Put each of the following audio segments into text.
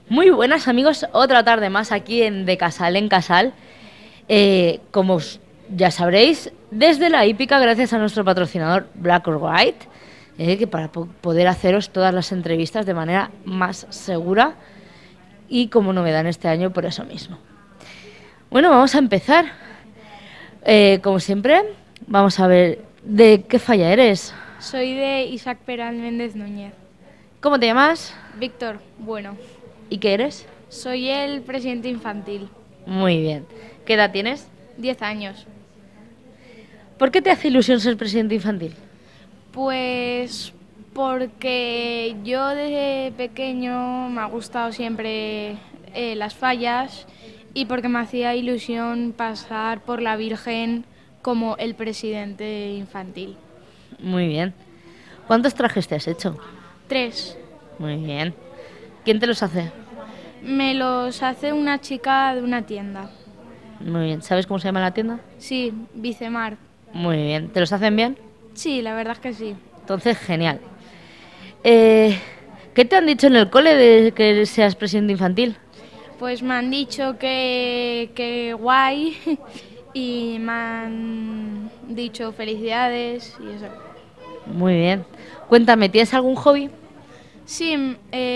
Muy buenas amigos, otra tarde más aquí De Casal en Casal. Ya sabréis, desde la hípica, gracias a nuestro patrocinador Black or White, que para poder haceros todas las entrevistas de manera más segura y como novedad en este año por eso mismo. Bueno, vamos a empezar. Como siempre, vamos a ver de qué falla eres. Soy de Isaac Peral Méndez Núñez. ¿Cómo te llamas? Víctor, bueno. ¿Y qué eres? Soy el presidente infantil. Muy bien. ¿Qué edad tienes? 10 años. ¿Por qué te hace ilusión ser presidente infantil? Pues porque yo desde pequeño me ha gustado siempre las fallas y porque me hacía ilusión pasar por la Virgen como el presidente infantil. Muy bien. ¿Cuántos trajes te has hecho? 3. Muy bien. ¿Quién te los hace? Me los hace una chica de una tienda. Muy bien. ¿Sabes cómo se llama la tienda? Sí, Vicemar. Muy bien. ¿Te los hacen bien? Sí, la verdad es que sí. Entonces, genial. ¿Qué te han dicho en el cole de que seas presidente infantil? Pues me han dicho que guay y me han dicho felicidades y eso. Muy bien. Cuéntame, ¿tienes algún hobby? Sí,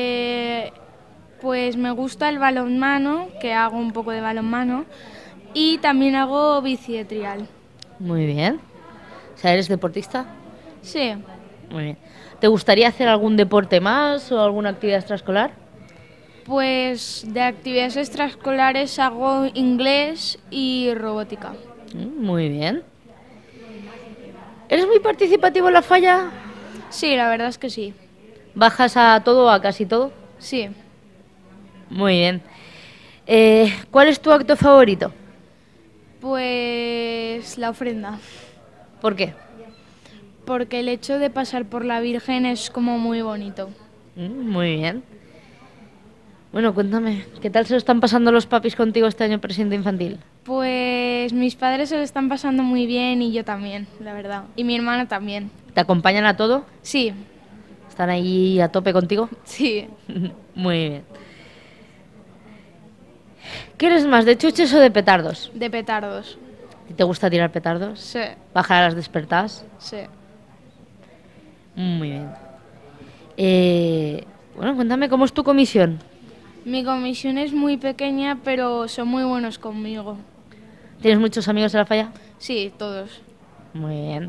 pues me gusta el balonmano, que hago un poco de balonmano, y también hago bici de trial. Muy bien. O sea, ¿eres deportista? Sí, Muy bien. ¿Te gustaría hacer algún deporte más o alguna actividad extraescolar? pues de actividades extraescolares hago inglés y robótica. Muy bien. ¿Eres muy participativo en la falla? Sí, la verdad es que sí. ¿Bajas a todo o a casi todo? Sí, Muy bien. ¿Cuál es tu acto favorito? pues la ofrenda. ¿Por qué? Porque el hecho de pasar por la Virgen es como muy bonito. Muy bien. Bueno, cuéntame, ¿qué tal se lo están pasando los papis contigo este año presidente infantil? Pues mis padres se lo están pasando muy bien y yo también, la verdad. Y mi hermana también. ¿Te acompañan a todo? Sí, ¿Están ahí a tope contigo? sí, Muy bien. ¿Qué eres más, de chuches o de petardos? de petardos. ¿Te gusta tirar petardos? Sí, ¿Bajar a las despertadas? sí. Muy bien. Bueno, cuéntame, ¿cómo es tu comisión? Mi comisión es muy pequeña, pero son muy buenos conmigo. ¿Tienes muchos amigos en la falla? Sí, todos. Muy bien.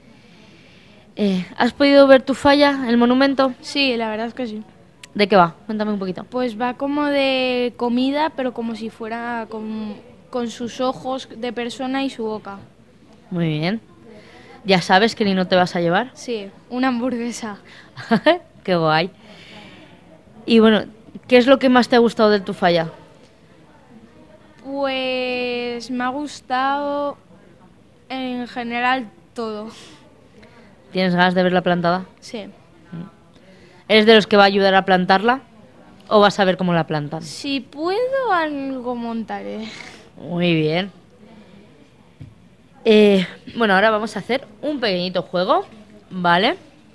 ¿Has podido ver tu falla, el monumento? Sí, la verdad es que sí. ¿De qué va? Cuéntame un poquito. Pues va como de comida, pero como si fuera con sus ojos de persona y su boca. Muy bien. ¿Ya sabes que ni no te vas a llevar? Sí, una hamburguesa. Qué guay. Y bueno, ¿qué es lo que más te ha gustado de tu falla? Pues me ha gustado en general todo. ¿Tienes ganas de verla plantada? Sí. ¿Eres de los que va a ayudar a plantarla? ¿O vas a ver cómo la plantan? Si puedo algo montaré. Muy bien. Bueno, ahora vamos a hacer un pequeñito juego, ¿vale?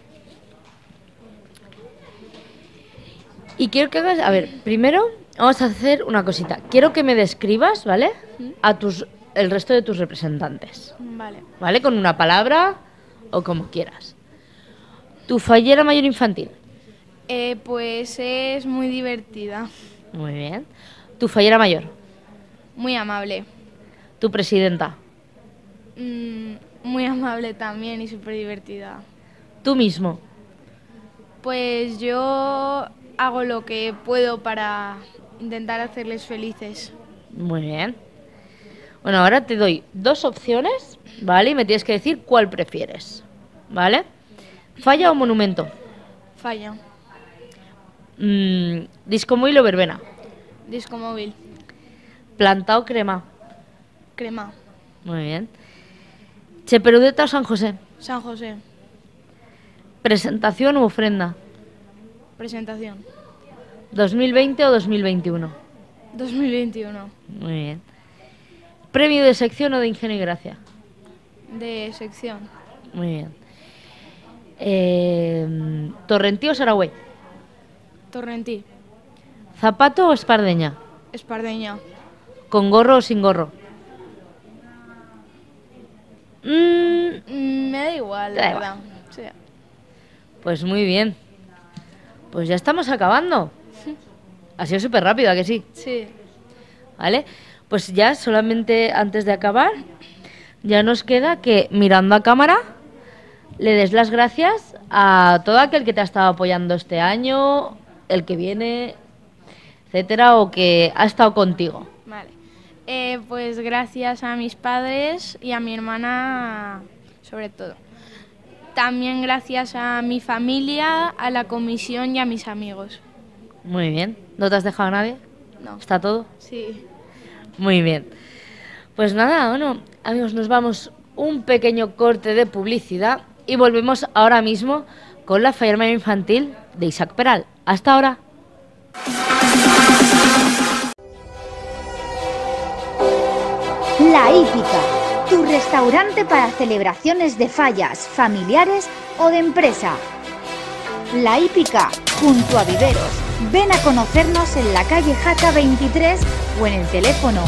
Y quiero que hagas, a ver, primero vamos a hacer una cosita. Quiero que me describas, ¿vale? El resto de tus representantes, Vale. ¿vale? Con una palabra o como quieras. Tu fallera mayor infantil. Pues es muy divertida, Muy bien. Tu fallera mayor. muy amable. Tu presidenta. Muy amable también y súper divertida. Tú mismo. Pues yo hago lo que puedo para intentar hacerles felices. Muy bien. Bueno, ahora te doy dos opciones, ¿vale? Y me tienes que decir cuál prefieres, ¿vale? Falla o monumento. Falla. Disco móvil o verbena. Disco móvil. Planta o crema. Crema. Muy bien. Cheperudeta o San José. San José. Presentación u ofrenda. Presentación. 2020 o 2021. 2021. Muy bien. Premio de sección o de ingenio y gracia. De sección. Muy bien. Torrentí o Saragüey. Torrentí. ¿Zapato o espardeña? Espardeña. ¿Con gorro o sin gorro? Me da igual, Te la da verdad. Sí. Pues muy bien. Pues ya estamos acabando. Ha sido súper rápido, ¿a que sí? Sí. ¿Vale? Pues ya solamente antes de acabar, ya nos queda que mirando a cámara le des las gracias a todo aquel que te ha estado apoyando este año, el que viene, etcétera, o que ha estado contigo. Vale. Pues gracias a mis padres y a mi hermana, sobre todo. También gracias a mi familia, a la comisión y a mis amigos. Muy bien. ¿No te has dejado a nadie? No. ¿Está todo? Sí. Muy bien. Pues nada, bueno, amigos, nos vamos un pequeño corte de publicidad y volvemos ahora mismo con la Fireman infantil de Isaac Peral. Hasta ahora. La Hípica, tu restaurante para celebraciones de fallas, familiares o de empresa. La Hípica, junto a Viveros. Ven a conocernos en la calle Jaca 23 o en el teléfono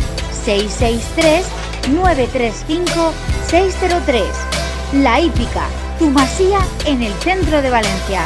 663-935-603. La Hípica, tu masía en el centro de Valencia.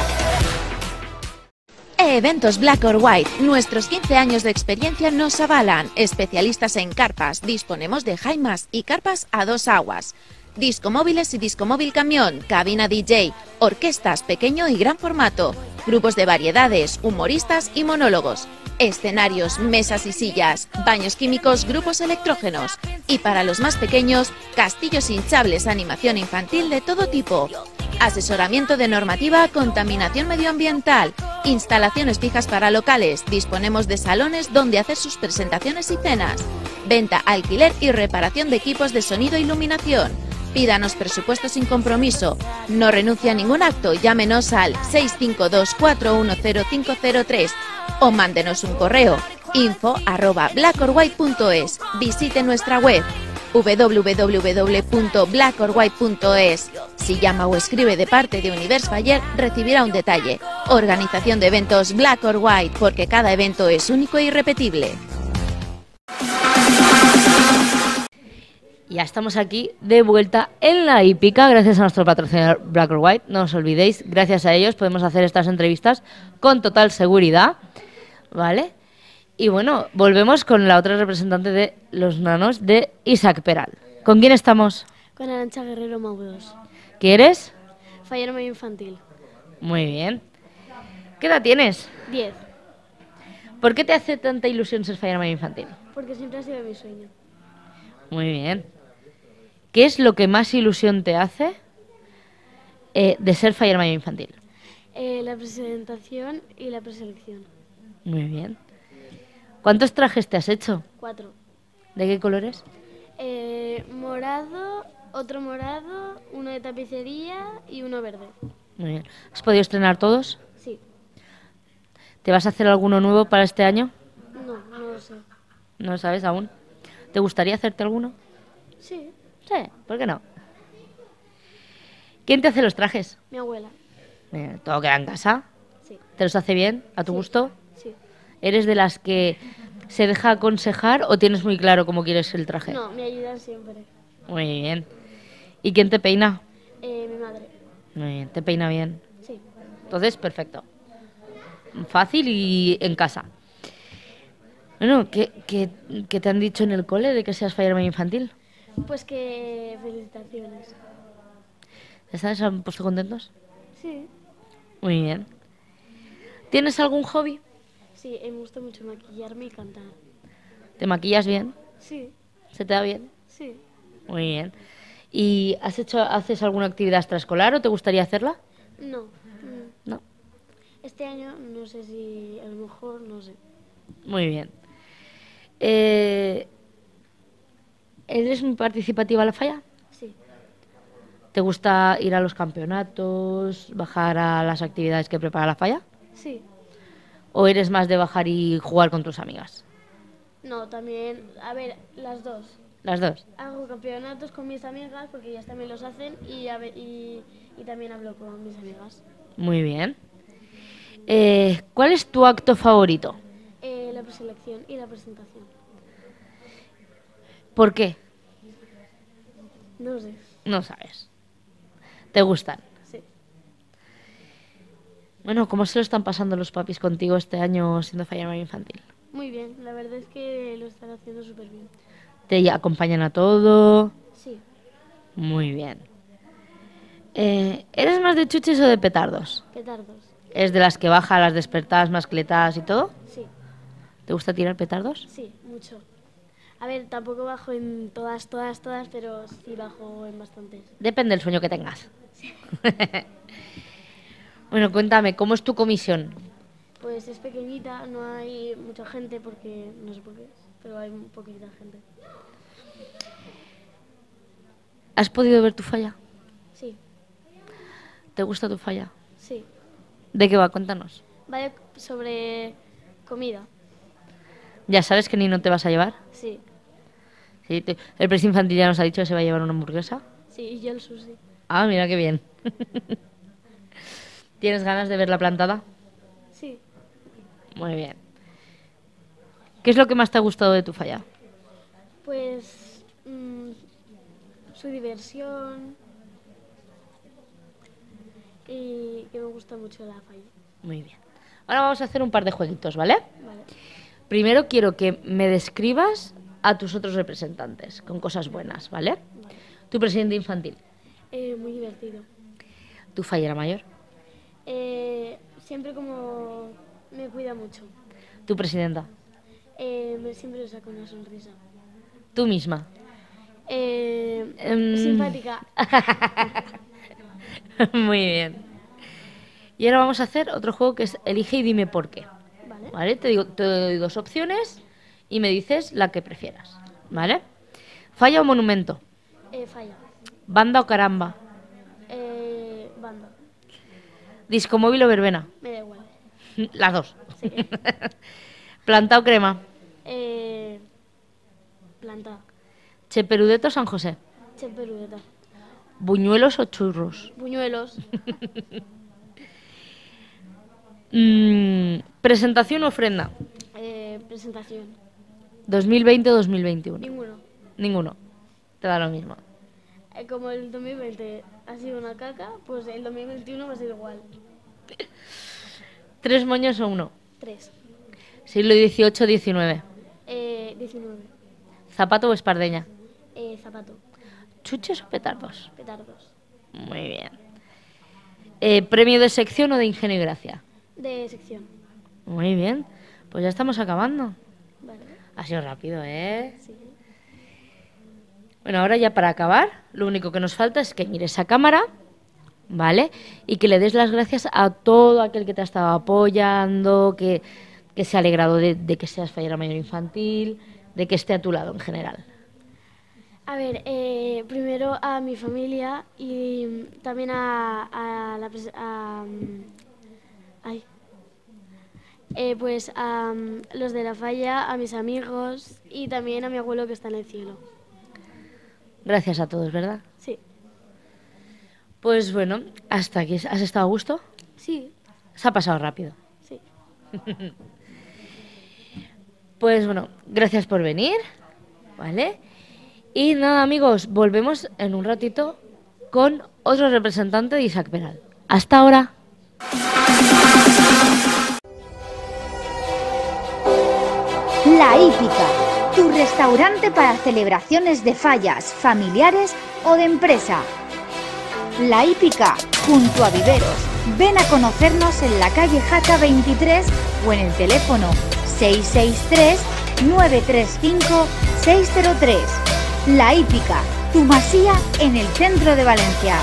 Eventos Black or White. Nuestros 15 años de experiencia nos avalan. Especialistas en carpas. Disponemos de jaimas y carpas a 2 aguas. Discomóviles y discomóvil camión. Cabina DJ. Orquestas pequeño y gran formato. Grupos de variedades, humoristas y monólogos. Escenarios, mesas y sillas. Baños químicos, grupos electrógenos. Y para los más pequeños, castillos hinchables, animación infantil de todo tipo. Asesoramiento de normativa, contaminación medioambiental, instalaciones fijas para locales, disponemos de salones donde hacer sus presentaciones y cenas, venta, alquiler y reparación de equipos de sonido e iluminación. Pídanos presupuesto sin compromiso, no renuncia a ningún acto, llámenos al 652-410-503 o mándenos un correo info@blackorwhite.es. Visite nuestra web www.blackorwhite.es. Si llama o escribe de parte de Univers Faller, recibirá un detalle. Organización de eventos Black or White, porque cada evento es único e irrepetible. Ya estamos aquí de vuelta en la hípica, gracias a nuestro patrocinador Black or White. No os olvidéis, gracias a ellos podemos hacer estas entrevistas con total seguridad, ¿vale? Y bueno, volvemos con la otra representante de los nanos de Isaac Peral. ¿Con quién estamos? Con Arantxa Guerrero Mau2. ¿Qué eres? Fireman infantil. Muy bien. ¿Qué edad tienes? 10. ¿Por qué te hace tanta ilusión ser Fireman infantil? Porque siempre ha sido mi sueño. Muy bien. ¿Qué es lo que más ilusión te hace de ser Fireman infantil? La presentación y la preselección. Muy bien. ¿Cuántos trajes te has hecho? 4. ¿De qué colores? Morado, otro morado, uno de tapicería y uno verde. Muy bien. ¿Has podido estrenar todos? Sí. ¿Te vas a hacer alguno nuevo para este año? No, no lo sé. ¿No lo sabes aún? ¿Te gustaría hacerte alguno? Sí. Sí, ¿por qué no? ¿Quién te hace los trajes? Mi abuela. ¿Todo queda en casa? Sí. ¿Te los hace bien? ¿A tu Sí. gusto? Sí. ¿Eres de las que se deja aconsejar o tienes muy claro cómo quieres el traje? No, me ayudan siempre. Muy bien. ¿Y quién te peina? Mi madre. Muy bien, te peina bien. Sí. Entonces, perfecto. Fácil y en casa. Bueno, ¿qué te han dicho en el cole de que seas Fireman infantil? Pues que felicitaciones. ¿Se han puesto contentos? Sí. Muy bien. ¿Tienes algún hobby? Sí, me gusta mucho maquillarme y cantar. ¿Te maquillas bien? Sí. ¿Se te da bien? Sí. Muy bien. ¿Y haces alguna actividad extraescolar o te gustaría hacerla? No. No. Este año no sé si, a lo mejor, no sé. Muy bien. ¿Eres muy participativa a la falla? Sí. ¿Te gusta ir a los campeonatos, bajar a las actividades que prepara la falla? Sí. ¿O eres más de bajar y jugar con tus amigas? No, también, a ver, las dos. Las dos. Hago campeonatos con mis amigas porque ellas también los hacen y también hablo con mis amigas. Muy bien. ¿Cuál es tu acto favorito? selección y la presentación. ¿Por qué? No sé. No sabes. ¿Te gustan? Sí. Bueno, ¿cómo se lo están pasando los papis contigo este año siendo Falla Mayor Infantil? Muy bien, la verdad es que lo están haciendo súper bien. ¿Te acompañan a todo? Sí. Muy bien. ¿Eres más de chuches o de petardos? Petardos. ¿Es de las que baja las despertadas, mascletadas y todo? Sí. ¿Te gusta tirar petardos? Sí, mucho. A ver, tampoco bajo en todas, pero sí bajo en bastantes. Depende del sueño que tengas. Bueno, cuéntame, ¿cómo es tu comisión? Pues es pequeñita, no hay mucha gente porque, no sé por qué, pero hay poquita gente. ¿Has podido ver tu falla? Sí, ¿Te gusta tu falla? sí. ¿De qué va? Cuéntanos. Vale, sobre comida. ¿Ya sabes que ni no te vas a llevar? Sí, Sí, el presidente infantil ya nos ha dicho que se va a llevar una hamburguesa. sí, y yo el sushi. Ah, mira qué bien. ¿Tienes ganas de ver la plantada? Sí, Muy bien. ¿Qué es lo que más te ha gustado de tu falla? pues su diversión y que me gusta mucho la falla. Muy bien. Ahora vamos a hacer un par de jueguitos, ¿vale? Vale, Primero quiero que me describas a tus otros representantes con cosas buenas, ¿vale? vale. Tu presidente infantil, Muy divertido. tu fallera mayor, Siempre como me cuida mucho. tu presidenta, Siempre le saco una sonrisa. tú misma. Simpática. Muy bien. Y ahora vamos a hacer otro juego que es elige y dime por qué. Vale. ¿Vale? Te doy dos opciones y me dices la que prefieras. ¿Vale? Falla o monumento, Falla. banda o caramba, Banda. disco móvil o verbena. Me da igual. Las dos. Sí. Planta o crema, Planta. Cheperudeto o San José, Cheperudeta. buñuelos o churros. Buñuelos. Presentación o ofrenda, Presentación. 2020 o 2021. Ninguno. Ninguno. Te da lo mismo. Como el 2020 ha sido una caca, pues el 2021 va a ser igual. 3 moños o uno. 3. Siglo XVIII, XIX. 19. Zapato o espardeña. Zapato. ¿Chuches o petardos? Petardos. Muy bien. ¿Premio de sección o de ingenio y gracia? De sección. Muy bien. Pues ya estamos acabando. Vale. Ha sido rápido, ¿eh? Sí. Bueno, ahora ya para acabar, lo único que nos falta es que mires a cámara, ¿vale? Y que le des las gracias a todo aquel que te ha estado apoyando, que se ha alegrado de que seas fallera mayor infantil, de que esté a tu lado en general. A ver, primero a mi familia y también pues a los de la falla, a mis amigos y también a mi abuelo que está en el cielo. Gracias a todos, ¿verdad? Sí. Pues bueno, hasta aquí. ¿Has estado a gusto? Sí. Se ha pasado rápido. Sí. Pues bueno, gracias por venir, ¿vale? Y nada, amigos, volvemos en un ratito con otro representante de Isaac Peral. Hasta ahora. La Hípica, tu restaurante para celebraciones de fallas, familiares o de empresa. La Hípica, junto a Viveros. Ven a conocernos en la calle Jaca 23 o en el teléfono 663-935-603. La Hípica, tu masía en el centro de Valencia.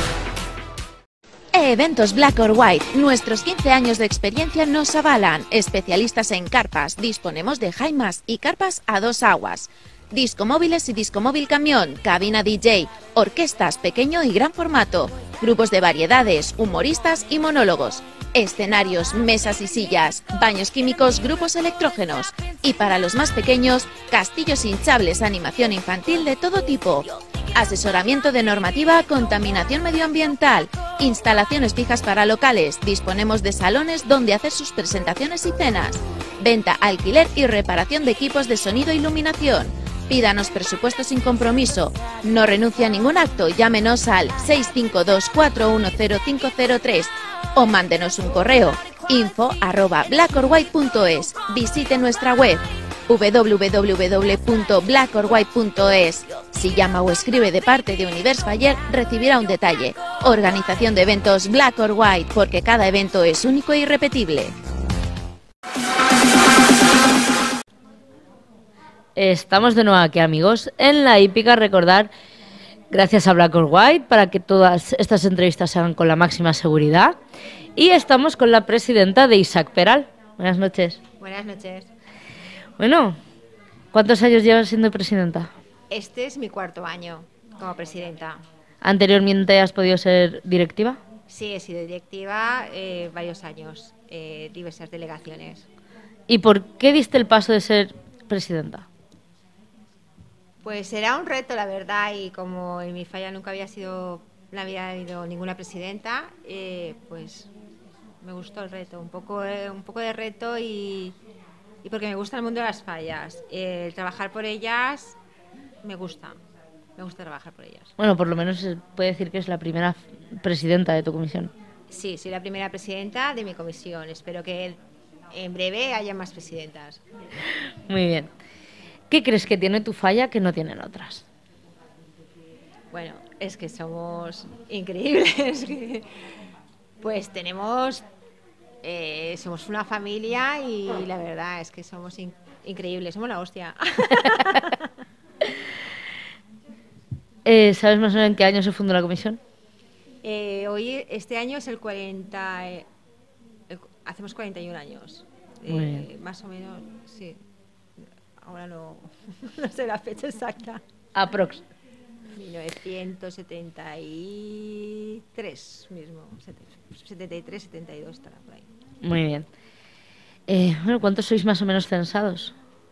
Eventos Black or White. Nuestros 15 años de experiencia nos avalan. Especialistas en carpas. Disponemos de jaimas y carpas a 2 aguas. Discomóviles y discomóvil camión. Cabina DJ. Orquestas pequeño y gran formato. Grupos de variedades, humoristas y monólogos. Escenarios, mesas y sillas. Baños químicos, grupos electrógenos. Y para los más pequeños, castillos hinchables, animación infantil de todo tipo. asesoramiento de normativa, contaminación medioambiental, instalaciones fijas para locales, disponemos de salones donde hacer sus presentaciones y cenas, venta, alquiler y reparación de equipos de sonido e iluminación. Pídanos presupuesto sin compromiso. No renuncia a ningún acto. Llámenos al 652-410-503 o mándenos un correo info@blackorwhite.es. Visite nuestra web www.blackorwhite.es. Si llama o escribe de parte de Univers Faller, recibirá un detalle. Organización de eventos Black or White, porque cada evento es único e irrepetible. Estamos de nuevo aquí, amigos, en la hípica. Recordar, gracias a Black or White, para que todas estas entrevistas se hagan con la máxima seguridad. Y estamos con la presidenta de Isaac Peral. Buenas noches. Buenas noches. Bueno, ¿cuántos años llevas siendo presidenta? Este es mi 4º año como presidenta. ¿Anteriormente has podido ser directiva? Sí, he sido directiva varios años, diversas delegaciones. ¿Y por qué diste el paso de ser presidenta? Pues era un reto, la verdad, y como en mi falla nunca no había habido ninguna presidenta, pues me gustó el reto, un poco de reto y porque me gusta el mundo de las fallas. Trabajar por ellas me gusta trabajar por ellas. Bueno, por lo menos se puede decir que es la primera presidenta de tu comisión. Sí, soy la primera presidenta de mi comisión. Espero que en breve haya más presidentas. Muy bien. ¿Qué crees que tiene tu falla que no tienen otras? Bueno, es que somos increíbles. Pues somos una familia y la verdad es que somos increíbles, somos la hostia. ¿Sabes más o menos en qué año se fundó la comisión? Este año es el 40, hacemos 41 años. Muy bien. Más o menos, sí. Ahora no sé la fecha exacta. Aprox. 1973 mismo. 73, 72 estará por ahí. Muy bien. Bueno, ¿cuántos sois más o menos censados?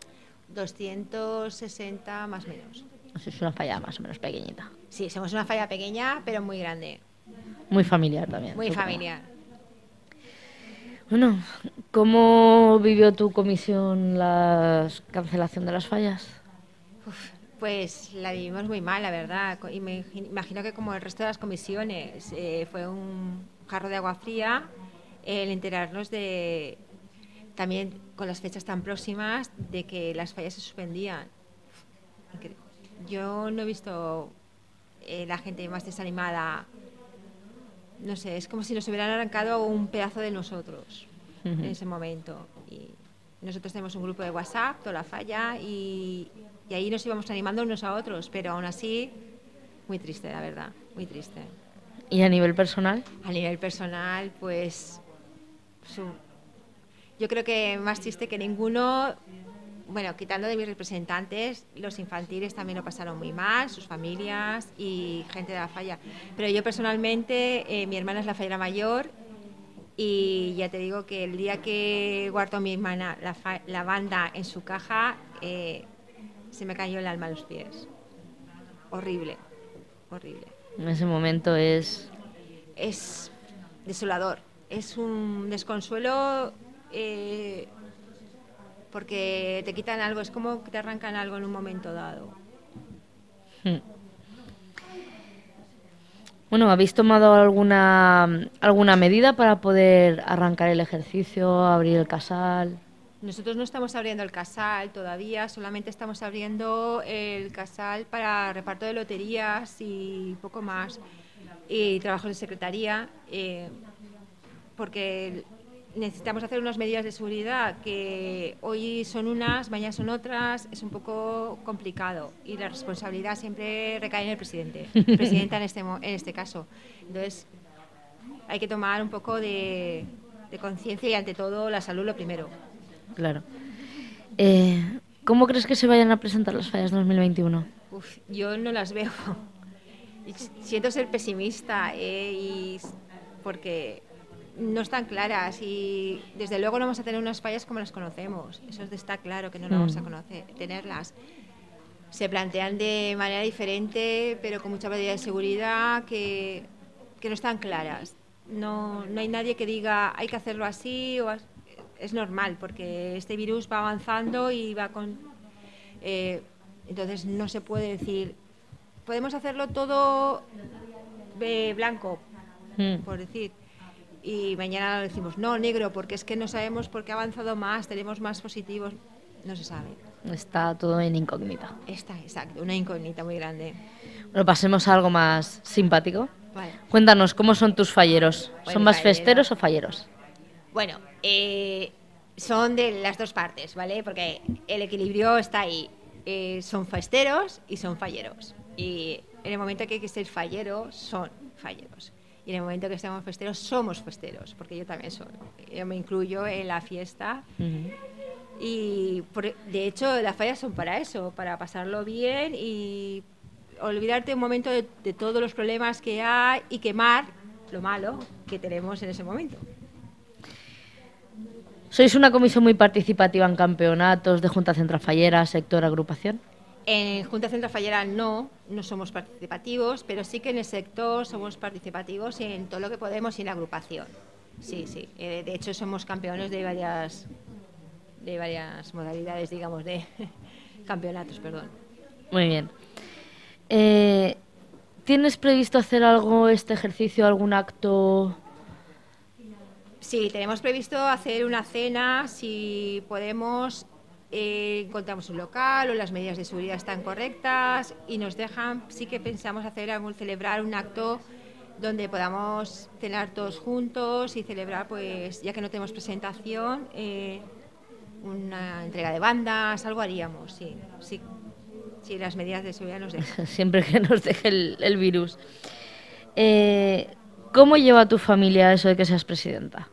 260 más o menos. Es una falla más o menos pequeñita. Sí, somos una falla pequeña, pero muy grande. Muy familiar también. Muy supongo. familiar. Bueno, ¿cómo vivió tu comisión la cancelación de las fallas? Pues la vivimos muy mal, la verdad. Y me imagino que como el resto de las comisiones, fue un jarro de agua fría el enterarnos de, también con las fechas tan próximas, de que las fallas se suspendían. Yo no he visto la gente más desanimada. No sé, es como si nos hubieran arrancado un pedazo de nosotros en ese momento. Y nosotros tenemos un grupo de WhatsApp, toda la falla, y ahí nos íbamos animando unos a otros, pero aún así, muy triste, la verdad, muy triste. ¿Y a nivel personal? A nivel personal, pues, yo creo que más triste que ninguno. Bueno, quitando de mis representantes, los infantiles también lo pasaron muy mal, sus familias y gente de la falla. Pero yo personalmente, mi hermana es la fallera mayor y ya te digo que el día que guardó mi hermana la banda en su caja, se me cayó el alma a los pies. Horrible, horrible. En ese momento es desolador, es un desconsuelo. Porque te quitan algo, es como que te arrancan algo en un momento dado. Bueno, ¿habéis tomado alguna medida para poder arrancar el ejercicio, abrir el casal? Nosotros no estamos abriendo el casal todavía, solamente estamos abriendo el casal para reparto de loterías y poco más, y trabajos de secretaría, porque necesitamos hacer unas medidas de seguridad que hoy son unas, mañana son otras, es un poco complicado y la responsabilidad siempre recae en el presidente, presidenta en este caso. Entonces hay que tomar un poco de conciencia y ante todo la salud lo primero. Claro. ¿Cómo crees que se vayan a presentar las fallas 2021? Yo no las veo. Siento ser pesimista, porque no están claras y desde luego no vamos a tener unas fallas como las conocemos. Eso está claro que no vamos a tenerlas. se plantean de manera diferente, pero con mucha medida de seguridad que no están claras. No hay nadie que diga hay que hacerlo así o es normal, porque este virus va avanzando y va con... entonces no se puede decir, podemos hacerlo todo blanco, por decir, y mañana decimos no, negro, porque es que no sabemos por qué ha avanzado más, tenemos más positivos, no se sabe. Está todo en incógnita. Está, exacto, una incógnita muy grande. Bueno, pasemos a algo más simpático. Vale. Cuéntanos, ¿cómo son tus falleros? Bueno, ¿Son más falleros. festeros o falleros? Bueno, son de las dos partes, ¿vale? Porque el equilibrio está ahí. Son festeros y son falleros. Y en el momento que hay que ser fallero, son falleros. Y en el momento que estamos festeros, somos festeros, porque yo también soy. Yo me incluyo en la fiesta. Y de hecho, las fallas son para eso, para pasarlo bien y olvidarte un momento de todos los problemas que hay y quemar lo malo que tenemos en ese momento. ¿Sois una comisión muy participativa en campeonatos de Junta Central Fallera, sector, agrupación? En Junta Central Fallera no somos participativos, pero sí que en el sector somos participativos en todo lo que podemos y en la agrupación. Sí. De hecho, somos campeones de varias modalidades, digamos, de campeonatos, perdón. Muy bien. ¿Tienes previsto hacer algo este ejercicio, algún acto? Sí, tenemos previsto hacer una cena, si podemos, encontramos un local o las medidas de seguridad están correctas y nos dejan, sí que pensamos celebrar un acto donde podamos cenar todos juntos y celebrar, pues ya que no tenemos presentación, una entrega de bandas, algo haríamos, sí. Si las medidas de seguridad nos dejan. Siempre que nos deje el virus. ¿Cómo lleva tu familia eso de que seas presidenta?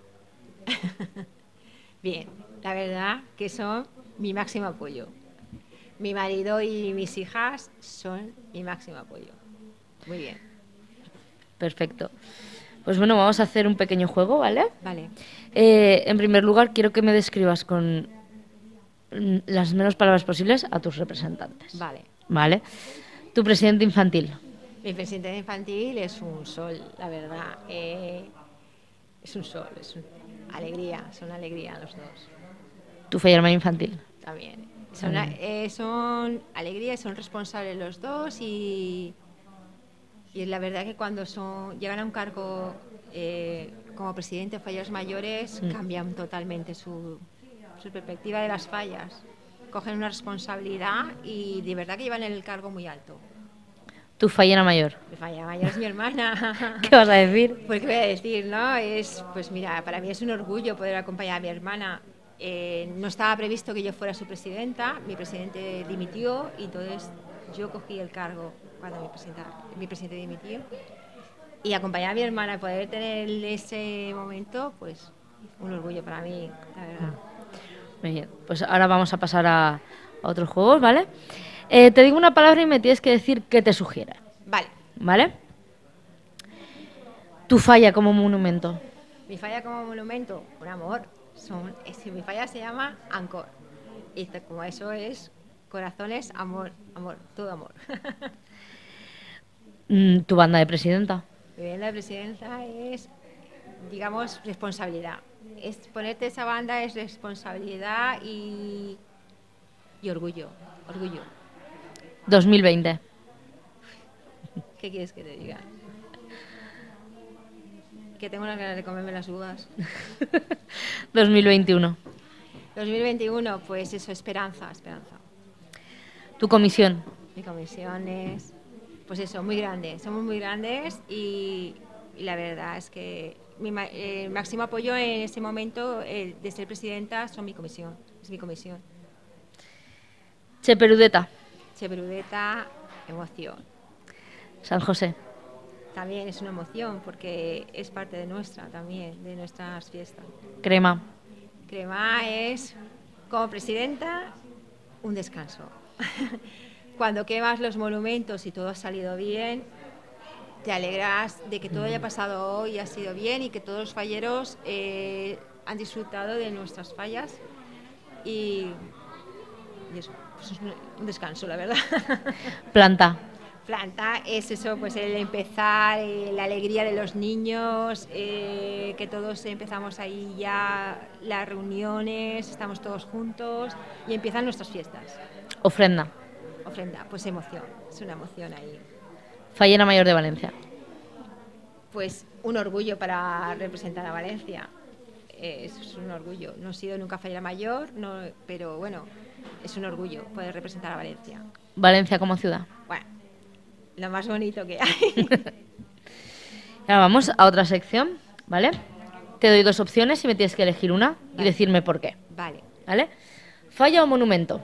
Bien, la verdad que son mi máximo apoyo. Mi marido y mis hijas son mi máximo apoyo. Muy bien. Perfecto. Pues bueno, vamos a hacer un pequeño juego, ¿vale? Vale. En primer lugar, quiero que me describas con las menos palabras posibles a tus representantes. Vale. Tu presidente infantil. Mi presidente infantil es un sol, la verdad. Es un sol, es una alegría los dos. Tu fallerman infantil. También. Son alegría y son responsables los dos y la verdad que cuando llegan a un cargo como presidente de fallas mayores cambian totalmente su perspectiva de las fallas. Cogen una responsabilidad y de verdad que llevan el cargo muy alto. Tu fallera mayor. Mi fallera mayor es mi hermana. ¿Qué vas a decir? Pues qué voy a decir, ¿no? Pues mira, para mí es un orgullo poder acompañar a mi hermana. No estaba previsto que yo fuera su presidenta, mi presidente dimitió y entonces yo cogí el cargo cuando mi presidente dimitió. Y acompañar a mi hermana y poder tener ese momento, pues un orgullo para mí, la verdad. Muy bien, pues ahora vamos a pasar a otros juegos, ¿vale? Te digo una palabra y me tienes que decir qué te sugiere. Vale. ¿Vale? Tu falla como monumento. Mi falla como monumento, un amor. Mi falla se llama Ancor. Y como eso es corazones, amor, todo amor. Tu banda de presidenta. Mi banda de presidenta es, digamos, responsabilidad. Ponerte esa banda es responsabilidad y orgullo. 2020. ¿Qué quieres que te diga? Que tengo unas ganas de comerme las uvas. 2021. 2021, pues eso, esperanza. Tu comisión. Mi comisión es, pues eso, muy grande. Somos muy grandes y la verdad es que mi máximo apoyo en este momento de ser presidenta es mi comisión. Cheperudeta. Cheperudeta, emoción. San José. También es una emoción porque es parte de nuestras fiestas. Crema. Crema es, como presidenta, un descanso. Cuando quemas los monumentos y todo ha salido bien, te alegras de que todo haya pasado hoy y ha sido bien y que todos los falleros han disfrutado de nuestras fallas y eso, pues es un descanso, la verdad. Planta. Planta es eso, pues el empezar, la alegría de los niños, que todos empezamos ahí ya las reuniones, estamos todos juntos y empiezan nuestras fiestas. Ofrenda. Ofrenda, pues emoción, es una emoción ahí. Fallera Mayor de Valencia. Pues un orgullo para representar a Valencia. Es un orgullo. No he sido nunca fallera mayor, no, pero bueno, es un orgullo poder representar a Valencia. Valencia como ciudad. Bueno, lo más bonito que hay. Ahora vamos a otra sección, ¿vale? Te doy dos opciones y me tienes que elegir una y decirme por qué. Vale. ¿Vale? ¿Falla o monumento?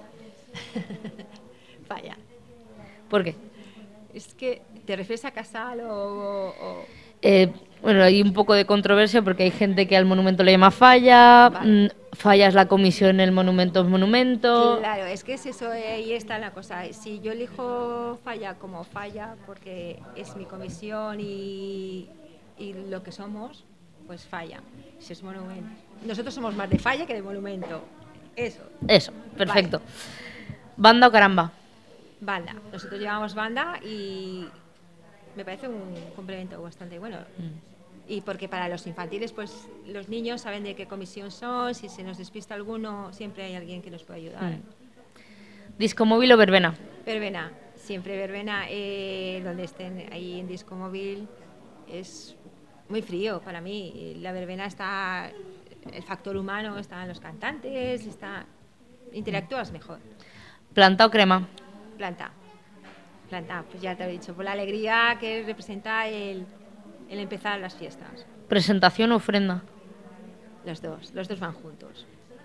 Falla. ¿Por qué? Es que, ¿te refieres a Casal o...? Bueno, hay un poco de controversia porque hay gente que al monumento le llama falla, Vale. Falla es la comisión, el monumento es monumento. Claro, es que es eso, ahí está la cosa. Si yo elijo falla como falla porque es mi comisión y lo que somos, pues falla. Si es monumento. Nosotros somos más de falla que de monumento. Eso. Eso, perfecto. ¿Banda o caramba? Banda. Nosotros llevamos banda y me parece un complemento bastante bueno. Y porque para los infantiles, pues los niños saben de qué comisión son, si se nos despista alguno, siempre hay alguien que nos puede ayudar. ¿Disco móvil o verbena? Verbena, siempre verbena, donde estén ahí en disco móvil, es muy frío para mí. La verbena está, el factor humano, están los cantantes, interactúas mejor. ¿Planta o crema? Planta, pues ya te lo he dicho, por la alegría que representa el empezar las fiestas. ¿Presentación o ofrenda? Los dos van juntos.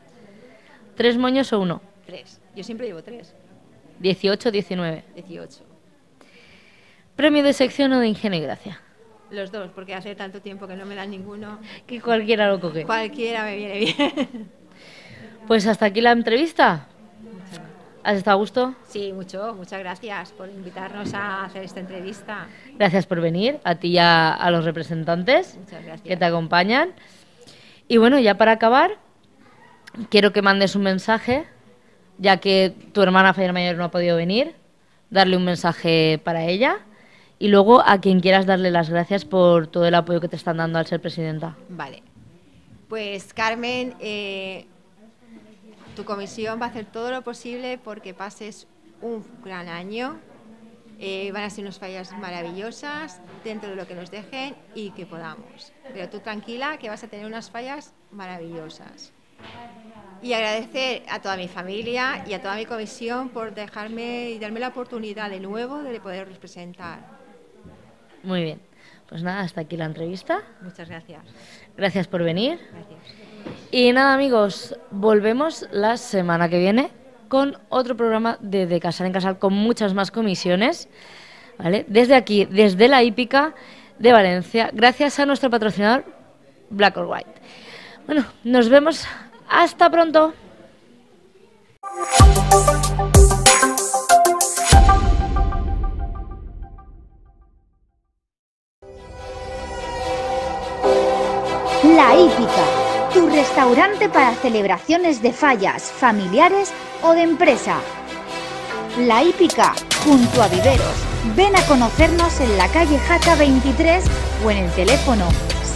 3 moños o 1. 3, yo siempre llevo 3. 18 o 19. 18. ¿Premio de sección o de ingenio y gracia? Los dos, porque hace tanto tiempo que no me dan ninguno. Que cualquiera lo coge. Cualquiera me viene bien. Pues hasta aquí la entrevista. ¿Has estado a gusto? Sí, muchas gracias por invitarnos a hacer esta entrevista. Gracias por venir, a ti y a los representantes Muchas gracias. que te acompañan. Y bueno, ya para acabar, quiero que mandes un mensaje, ya que tu hermana Fallera Mayor no ha podido venir, darle un mensaje para ella y luego a quien quieras darle las gracias por todo el apoyo que te están dando al ser presidenta. Vale. Pues Carmen, tu comisión va a hacer todo lo posible porque pases un gran año. Van a ser unas fallas maravillosas dentro de lo que nos dejen y que podamos. Pero tú tranquila que vas a tener unas fallas maravillosas. Y agradecer a toda mi familia y a toda mi comisión por dejarme y darme la oportunidad de nuevo de poder representar. Muy bien. Pues nada, hasta aquí la entrevista. Muchas gracias. Gracias por venir. Gracias. Y nada, amigos, volvemos la semana que viene con otro programa de Casal en Casal con muchas más comisiones, ¿vale? Desde aquí, desde la hípica de Valencia, gracias a nuestro patrocinador Black or White. Bueno, nos vemos. Hasta pronto. La Hípica, tu restaurante para celebraciones de fallas, familiares o de empresa. La Hípica, junto a Viveros. Ven a conocernos en la calle Jaca 23 o en el teléfono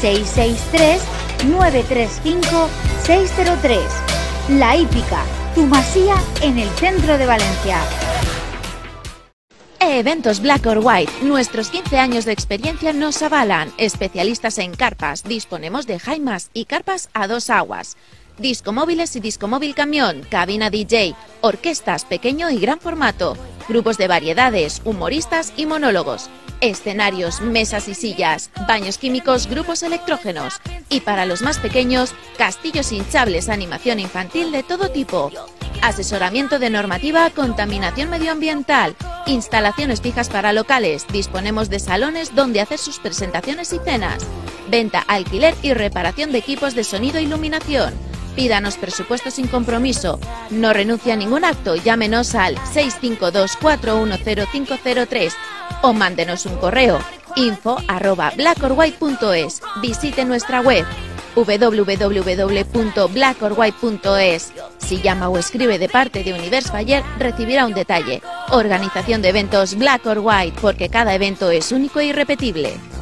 663-935-603. La Hípica, tu masía en el centro de Valencia. Eventos Black or White. Nuestros 15 años de experiencia nos avalan. Especialistas en carpas. Disponemos de jaimas y carpas a 2 aguas. Discomóviles y discomóvil camión. Cabina DJ. Orquestas pequeño y gran formato. Grupos de variedades, humoristas y monólogos. Escenarios, mesas y sillas. Baños químicos, grupos electrógenos. Y para los más pequeños, castillos hinchables, animación infantil de todo tipo. Asesoramiento de normativa, contaminación medioambiental, instalaciones fijas para locales, disponemos de salones donde hacer sus presentaciones y cenas, venta, alquiler y reparación de equipos de sonido e iluminación. Pídanos presupuesto sin compromiso, no renuncia a ningún acto, llámenos al 652-410503 o mándenos un correo info@blackorwhite.es. Visite nuestra web www.blackorwhite.es. Si llama o escribe de parte de Universe Faller, recibirá un detalle. Organización de eventos Black or White, porque cada evento es único e irrepetible.